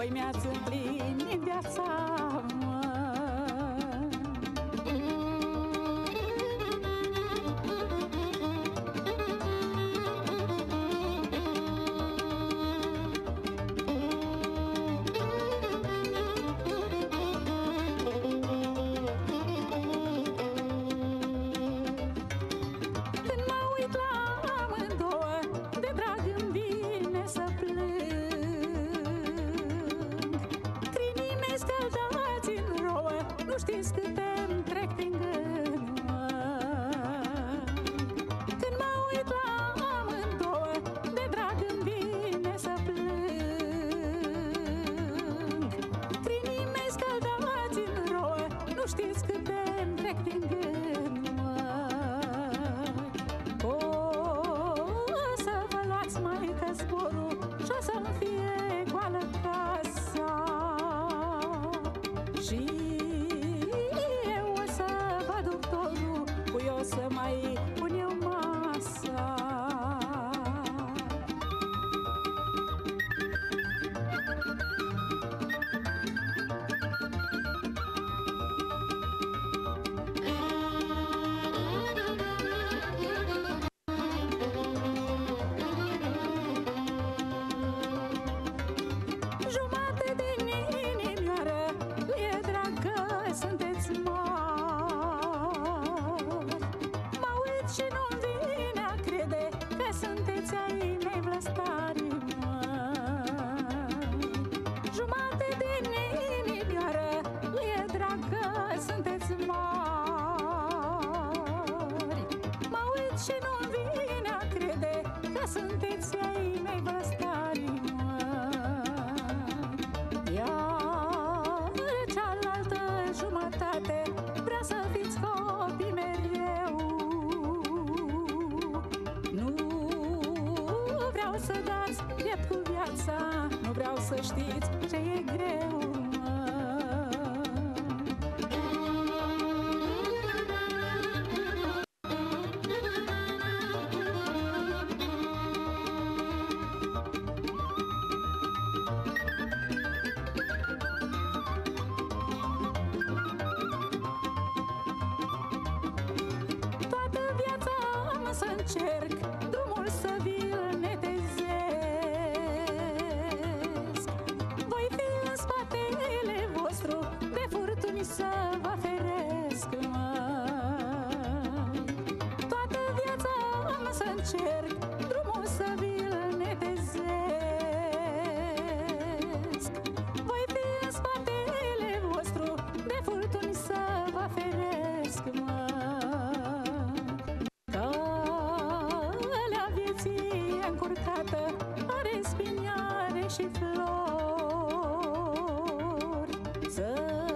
voi mi-ați împlinit viața, mă. Nu știți câte-mi trec prin gând, mă. Când mă uit la amândouă, de drag îmi vine să plâng. Crinii mei scăldați în rouă, nu știți câte-mi trec prin gând, mă. O să vă luați, maică, zborul și o să-mi fie goală casa. Și eu să mai pun eu masa. Jumate din inimioară e dragă, sunteți și nu-mi vine a crede că sunteți ai mei vlăstari, măi. Jumate din inimioară e dragă, sunteți mari. Mă uit și nu-mi vine a crede că sunteți ai mei vlăstari, măi. Iar cealaltă jumătate vrea să fiți copii mereu. Să dați piept cu viața, nu vreau să știți ce e greu, toată viața am să încerc drumul să vi-l netezesc. Voi fi în spatele vostru, de furtuni să vă feresc, măi. Toată viața am să încerc drumul să vi-l netezesc. Voi fi în spatele vostru, de furtuni să vă feresc, măi. Calea vieții încurcată are spiniare și flori. Să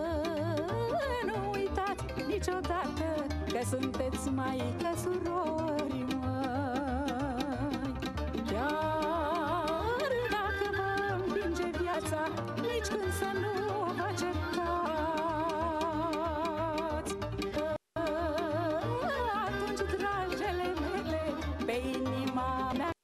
nu uitați niciodată că sunteți maică, surori, măi. Chiar dacă vă împinge viața, nici când să nu vă certați. Atunci, dragele mele, pe inima mea